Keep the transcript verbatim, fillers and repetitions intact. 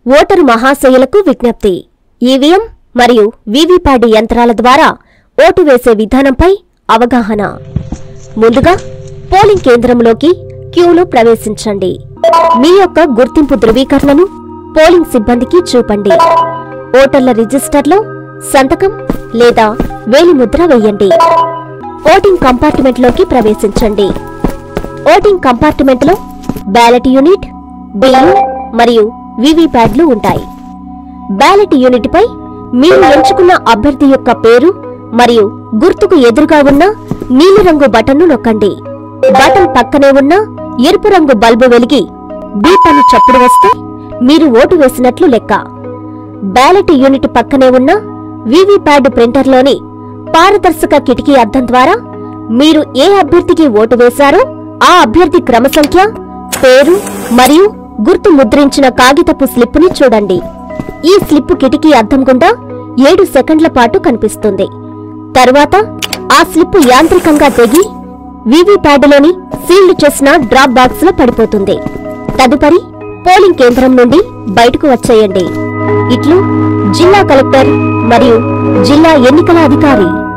Voter మహాశయులకు విజ్ఞప్తి. EVM మరియు VVPAT యంత్రాల ద్వారా ఓటు వేసే విధానంపై అవగాహన. ముందుగా పోలింగ్ కేంద్రంలోకి క్యూలో ప్రవేశించండి. మీ యొక్క గుర్తింపు ధృవీకరణను పోలింగ్ సిబ్బందికి చూపండి. ఓటర్ల రిజిస్టర్లో సంతకం లేదా వేలిముద్ర వేయండి. ఓటింగ్ కంపార్ట్మెంట్లోకి ప్రవేశించండి. ఓటింగ్ కంపార్ట్మెంట్లో బ్యాలెట్ యూనిట్, బిల్లు మరియు వీవీప్యాట్లు ఉంటాయి. బ్యాలెట్ యూనిట్ పై మీరు ఎంచుకున్న అభ్యర్థి యొక్క పేరు మరియు గుర్తుకు ఎదురుగా ఉన్న నీలిరంగు బటన్ను నొక్కండి. బటన్ పక్కనే ఉన్న ఎరుపు రంగు బల్బు వెలిగి బీప్ అని చప్పుడు వస్తే మీరు ఓటు వేసినట్లు లెక్క. బ్యాలెట్ యూనిట్ పక్కనే ఉన్న వీవీప్యాట్ ప్రింటర్లోని పారదర్శక కిటికీ అద్దం ద్వారా మీరు ఏ అభ్యర్థికి ఓటు వేశారో ఆ అభ్యర్థి క్రమ సంఖ్య, పేరు మరియు గుర్తు ముద్రించిన కాగితపు స్లిప్పుని చూడండి. ఈ స్లిప్పు కిటికీ అద్దం గుండా ఏడు సెకండ్ల పాటు కనిపిస్తుంది. తరువాత ఆ స్లిప్పు యాంత్రికంగా తెగి వీవీప్యాట్లోని సీల్డ్ చేసిన డ్రాప్ బాక్స్ లో పడిపోతుంది. తదుపరి పోలింగ్ కేంద్రం నుండి బయటకు వచ్చేయండి. ఇట్లు జిల్లా కలెక్టర్ మరియు జిల్లా ఎన్నికల అధికారి.